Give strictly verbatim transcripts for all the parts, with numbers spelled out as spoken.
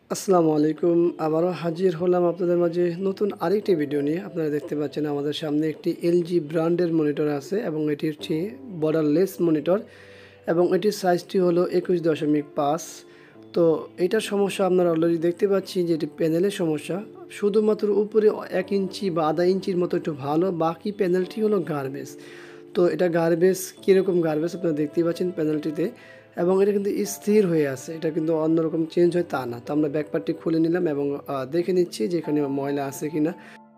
আসসালামু আলাইকুম। আবারও হাজির হলাম আপনাদের মাঝে নতুন আরেকটি ভিডিও নিয়ে। আপনারা দেখতে পাচ্ছেন আমাদের সামনে একটি এলজি ব্র্যান্ডের মনিটর আছে এবং এটি হচ্ছে বর্ডারলেস মনিটর এবং এটির সাইজটি হলো একুশ দশমিক পাঁচ। তো এটার সমস্যা আপনারা অলরেডি দেখতে পাচ্ছি যে এটি প্যানেলের সমস্যা। শুধুমাত্র উপরে এক ইঞ্চি বা আধা ইঞ্চির মতো একটু ভালো, বাকি প্যানেলটি হলো গার্বেজ। তো এটা গার্বেজ কীরকম গার্বেজ আপনারা দেখতেই পাচ্ছেন প্যানেলটিতে, এবং এটা কিন্তু স্থির হয়ে আছে, এটা কিন্তু অন্যরকম চেঞ্জ হয় তা না। তো আমরা ব্যাকপার্টটি খুলে নিলাম এবং দেখে নিচ্ছি যে এখানে ময়লা আছে কিনা।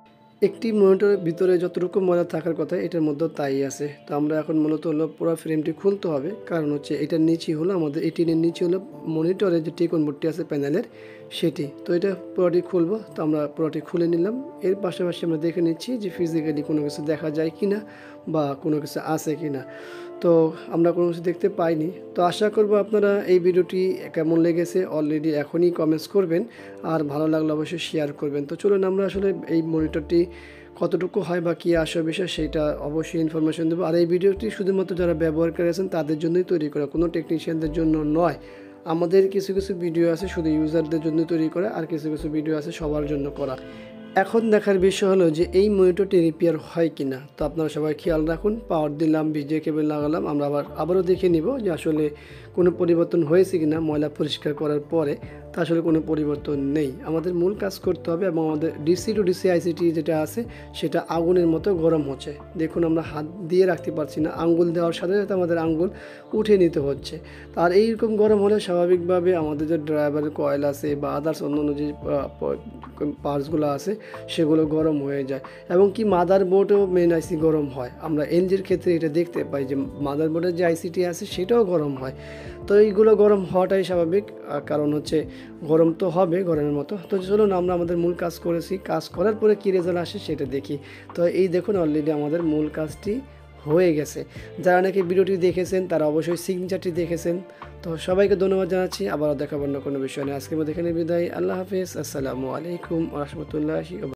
একটি মনিটরের ভিতরে যতটুকু ময়লা থাকার কথা এটার মধ্যেও তাই আছে। তো আমরা এখন মূলত হলো পুরো ফ্রেমটি খুলতে হবে, কারণ হচ্ছে এটার নিচে হলো আমাদের এইটিনের নিচে হলো মনিটরের যে টিকন বোর্ডটি আছে প্যানেলের সেটি। তো এটা পুরোটি খুলবো, তো আমরা পুরোটি খুলে নিলাম। এর পাশাপাশি আমরা দেখে নিচ্ছি যে ফিজিক্যালি কোনো কিছু দেখা যায় কি না বা কোনো কিছু আছে কি না। তো আমরা কোনো কিছু দেখতে পাইনি। তো আশা করব আপনারা এই ভিডিওটি কেমন লেগেছে অলরেডি এখনই কমেন্টস করবেন, আর ভালো লাগলে অবশ্যই শেয়ার করবেন। তো চলুন আমরা আসলে এই মনিটরটি কতটুকু হয় বা কী আসে বিষয় সেইটা অবশ্যই ইনফরমেশন দেবো। আর এই ভিডিওটি শুধুমাত্র যারা ব্যবহারকারী আছেন তাদের জন্যই তৈরি করা, কোনো টেকনিশিয়ানদের জন্য নয়। আমাদের কিছু কিছু ভিডিও আছে শুধু ইউজারদের জন্য তৈরি করা, আর কিছু কিছু ভিডিও আছে সবার জন্য করা। এখন দেখার বিষয় হলো যে এই মনিটরটি রিপেয়ার হয় কি না। তো আপনারা সবাই খেয়াল রাখুন। পাওয়ার দিলাম, ভিজিএ কেবল লাগালাম, আমরা আবার আবারও দেখে নিব যে আসলে কোনো পরিবর্তন হয়েছে কি না। ময়লা পরিষ্কার করার পরে তা আসলে কোনো পরিবর্তন নেই। আমাদের মূল কাজ করতে হবে এবং আমাদের ডিসি টু ডিসি আইসিটি যেটা আছে সেটা আগুনের মতো গরম হচ্ছে। দেখুন আমরা হাত দিয়ে রাখতে পারছি না, আঙ্গুল দেওয়ার সাথে সাথে আমাদের আঙ্গুল উঠে নিতে হচ্ছে। আর এইরকম গরম হলে স্বাভাবিকভাবে আমাদের যে ড্রাইভারের কয়েল আছে বা আদার্স অন্যান্য যে পার্টসগুলো আছে সেগুলো গরম হয়ে যায়, এবং কি মাদার বোর্ডেও মেন আইসি গরম হয়। আমরা এলজির ক্ষেত্রে এটা দেখতে পাই যে মাদার বোর্ডের যে আইসিটি আছে সেটাও গরম হয়। তো এইগুলো গরম হওয়াটাই স্বাভাবিক, কারণ হচ্ছে গরম তো হবে গরমের মতো। তো চলুন আমরা আমাদের মূল কাজ করেছি, কাজ করার পরে কী রেজাল্ট আসে সেটা দেখি। তো এই দেখুন অলরেডি আমাদের মূল কাজটি হয়ে গেছে। যারা নাকি ভিডিওটি দেখেছেন তারা অবশ্যই সিগনেচারটি দেখেছেন। তো সবাইকে ধন্যবাদ জানাচ্ছি। আবারও দেখাবো না কোনো বিষয় নিয়ে। আজকের মধ্যে এখানে বিদায়। আল্লাহ হাফিজ। আসসালামু আলাইকুম ওয়া রাহমাতুল্লাহি।